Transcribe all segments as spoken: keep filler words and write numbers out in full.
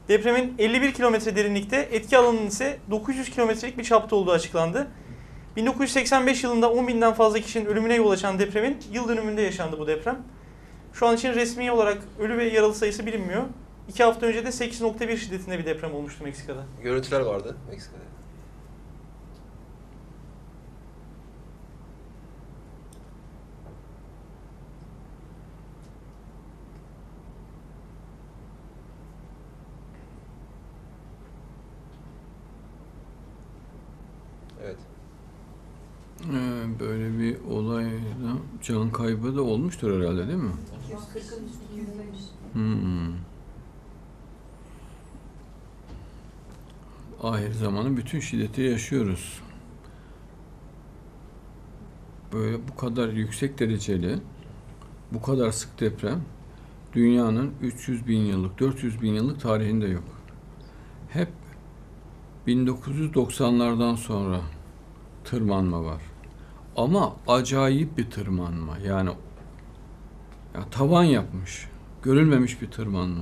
Depremin elli bir kilometre derinlikte, etki alanının ise dokuz yüz kilometrelik bir çapta olduğu açıklandı. bin dokuz yüz seksen beş yılında on binden fazla kişinin ölümüne yol açan depremin yıl dönümünde yaşandı bu deprem. Şu an için resmi olarak ölü ve yaralı sayısı bilinmiyor. İki hafta önce de sekiz nokta bir şiddetinde bir deprem olmuştu Meksika'da. Görüntüler vardı Meksika'da. Evet. Ee, böyle bir olayda can kaybı da olmuştur herhalde, değil mi? iki yüz kırkın üstündeymiş. Hmm. Ahir zamanın bütün şiddeti yaşıyoruz. Böyle bu kadar yüksek dereceli, bu kadar sık deprem dünyanın üç yüz bin yıllık, dört yüz bin yıllık tarihinde yok. Hep bin dokuz yüz doksanlardan sonra tırmanma var. Ama acayip bir tırmanma. Yani ya tavan yapmış. Görülmemiş bir tırmanma.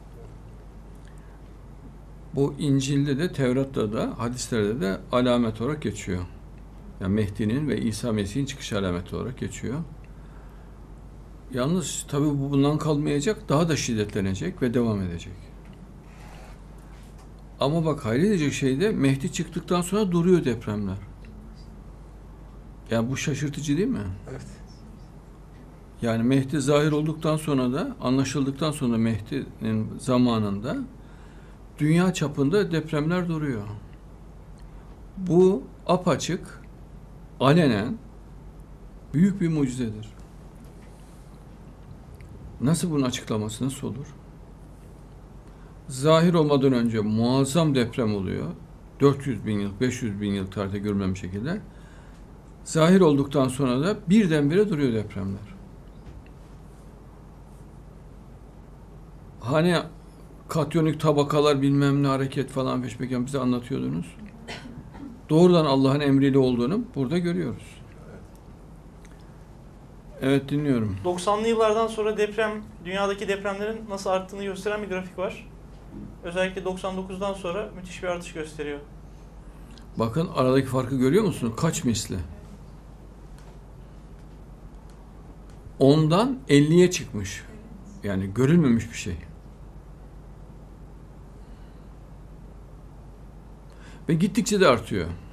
Bu İncil'de de, Tevrat'ta da, hadislerde de alamet olarak geçiyor. Yani Mehdi'nin ve İsa Mesih'in çıkış alameti olarak geçiyor. Yalnız tabii bu bundan kalmayacak, daha da şiddetlenecek ve devam edecek. Ama bak, hayredecek şey de Mehdi çıktıktan sonra duruyor depremler. Yani bu şaşırtıcı değil mi? Evet. Yani Mehdi zahir olduktan sonra da, anlaşıldıktan sonra Mehdi'nin zamanında dünya çapında depremler duruyor. Bu apaçık, alenen büyük bir mucizedir. Nasıl bunun açıklaması nasıl olur? Zahir olmadan önce muazzam deprem oluyor. dört yüz bin yıl, beş yüz bin yıl tarihte görülmemiş şekilde. Zahir olduktan sonra da birdenbire duruyor depremler. Hani katyonik tabakalar bilmem ne hareket falan peşmeken bize anlatıyordunuz. Doğrudan Allah'ın emriyle olduğunu burada görüyoruz. Evet, dinliyorum. doksanlı yıllardan sonra deprem, dünyadaki depremlerin nasıl arttığını gösteren bir grafik var. Özellikle doksan dokuzdan sonra müthiş bir artış gösteriyor. Bakın aradaki farkı görüyor musunuz? Kaç misli? Ondan elliye çıkmış. Yani görülmemiş bir şey. Ve gittikçe de artıyor.